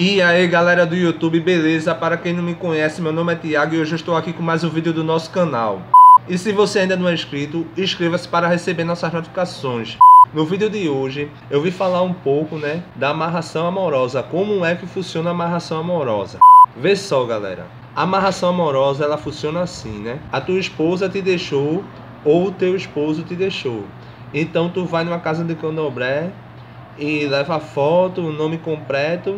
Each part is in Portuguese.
E aí galera do YouTube, beleza? Para quem não me conhece, meu nome é Thiago e hoje eu estou aqui com mais um vídeo do nosso canal. E se você ainda não é inscrito, inscreva-se para receber nossas notificações. No vídeo de hoje eu vim falar um pouco, da amarração amorosa, como é que funciona a amarração amorosa. Vê só galera, a amarração amorosa ela funciona assim, a tua esposa te deixou ou o teu esposo te deixou. Então tu vai numa casa de candomblé e leva a foto, o nome completo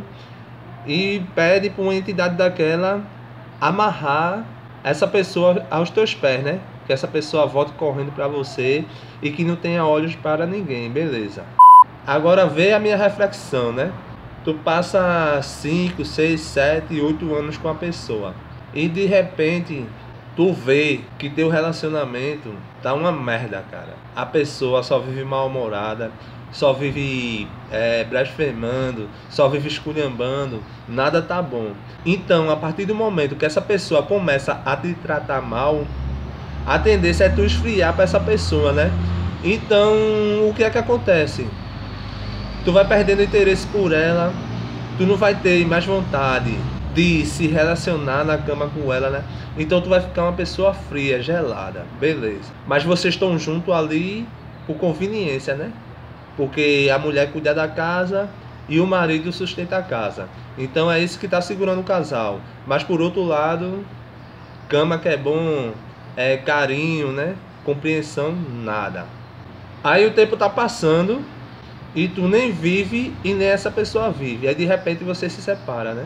e pede para uma entidade daquela amarrar essa pessoa aos teus pés, que essa pessoa volte correndo para você e que não tenha olhos para ninguém, beleza? Agora vê a minha reflexão, Tu passa 5, 6, 7, 8 anos com a pessoa e de repente tu vê que teu relacionamento tá uma merda, cara. A pessoa só vive mal-humorada, só vive blasfemando, só vive esculhambando, nada tá bom. Então, a partir do momento que essa pessoa começa a te tratar mal, a tendência é tu esfriar para essa pessoa, Então, o que é que acontece? Tu vai perdendo interesse por ela, tu não vai ter mais vontade de se relacionar na cama com ela, Então tu vai ficar uma pessoa fria, gelada, beleza. Mas vocês estão juntos ali por conveniência, Porque a mulher cuida da casa e o marido sustenta a casa. Então é isso que está segurando o casal. Mas por outro lado, cama que é bom, carinho, compreensão, nada. Aí o tempo tá passando e tu nem vive e nem essa pessoa vive. Aí de repente você se separa,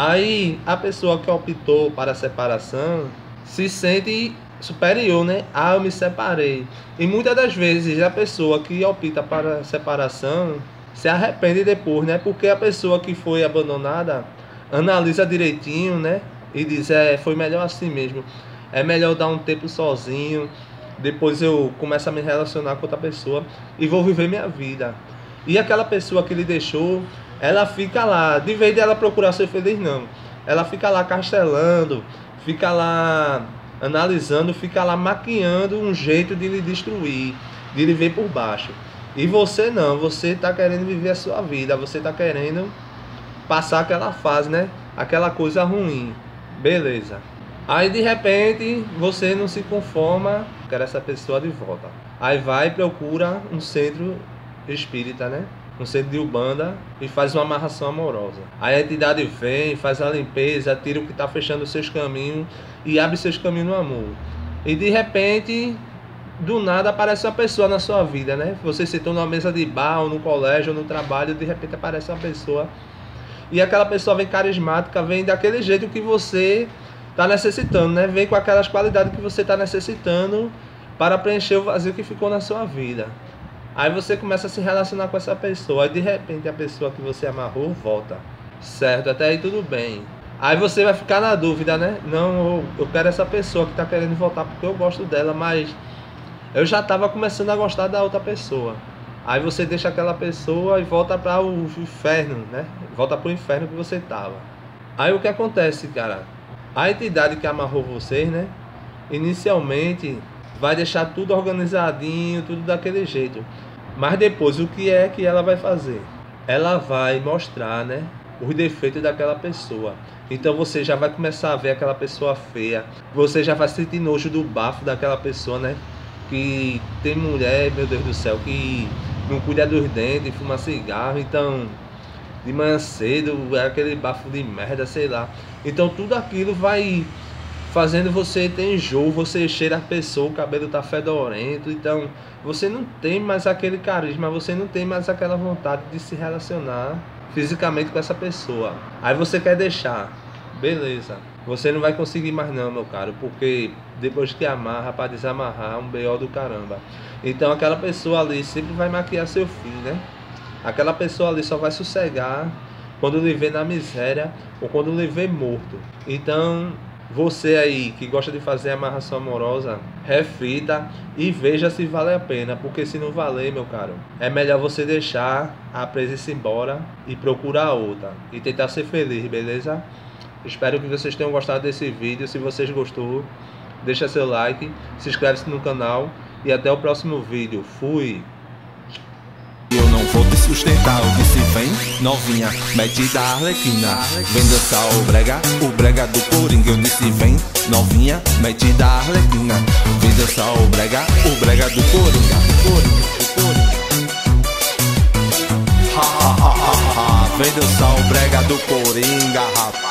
Aí a pessoa que optou para a separação se sente superior, Ah, eu me separei. E muitas das vezes a pessoa que opta para a separação se arrepende depois, Porque a pessoa que foi abandonada analisa direitinho, E diz, foi melhor assim mesmo. É melhor dar um tempo sozinho. Depois eu começo a me relacionar com outra pessoa e vou viver minha vida. E aquela pessoa que lhe deixou, ela fica lá, de vez de ela procurar ser feliz, não. Ela fica lá castelando, fica lá analisando, fica lá maquiando um jeito de lhe destruir, de lhe ver por baixo. E você não, você está querendo viver a sua vida, você está querendo passar aquela fase, Aquela coisa ruim, beleza. Aí de repente você não se conforma, quer essa pessoa de volta. Aí vai e procura um centro espírita, um centro de Umbanda e faz uma amarração amorosa. Aí a entidade vem, faz a limpeza, tira o que está fechando os seus caminhos e abre seus caminhos no amor. E de repente, do nada aparece uma pessoa na sua vida, Você sentou numa mesa de bar, ou no colégio, ou no trabalho, de repente aparece uma pessoa. E aquela pessoa vem carismática, vem daquele jeito que você está necessitando, Vem com aquelas qualidades que você está necessitando para preencher o vazio que ficou na sua vida. Aí você começa a se relacionar com essa pessoa e de repente a pessoa que você amarrou volta, certo? Até aí tudo bem. Aí você vai ficar na dúvida, Não, eu quero essa pessoa que está querendo voltar porque eu gosto dela, mas eu já estava começando a gostar da outra pessoa. Aí você deixa aquela pessoa e volta para o inferno, Volta para o inferno que você estava. Aí o que acontece, cara? A entidade que amarrou vocês, inicialmente vai deixar tudo organizadinho, tudo daquele jeito. Mas depois, o que é que ela vai fazer? Ela vai mostrar, os defeitos daquela pessoa. Então você já vai começar a ver aquela pessoa feia. Você já vai sentir nojo do bafo daquela pessoa, Que tem mulher, meu Deus do céu, que não cuida dos dentes, fuma cigarro. Então, de manhã cedo, é aquele bafo de merda, sei lá. Então tudo aquilo vai fazendo você ter enjoo, você cheira a pessoa, o cabelo tá fedorento, então você não tem mais aquele carisma, você não tem mais aquela vontade de se relacionar fisicamente com essa pessoa. Aí você quer deixar, beleza, você não vai conseguir mais não, meu caro, porque depois que amarra, para desamarrar, é um B.O. do caramba. Então aquela pessoa ali sempre vai maquiar seu fim, Aquela pessoa ali só vai sossegar quando lhe vê na miséria ou quando lhe vê morto. Então você aí que gosta de fazer amarração amorosa, reflita e veja se vale a pena, porque se não valer, meu caro, é melhor você deixar a presença embora e procurar outra e tentar ser feliz, beleza? Espero que vocês tenham gostado desse vídeo. Se vocês gostou, deixa seu like, se inscreve no canal e até o próximo vídeo. Fui! Eu não vou sustentar. Eu disse vem, novinha, mete da Arlequina. Vem dançar o brega do Coringa. Eu disse vem, novinha, mete da Arlequina. Vem dançar o brega do Coringa. Ha ha ha ha ha. Vem dançar o brega do Coringa, rapaz.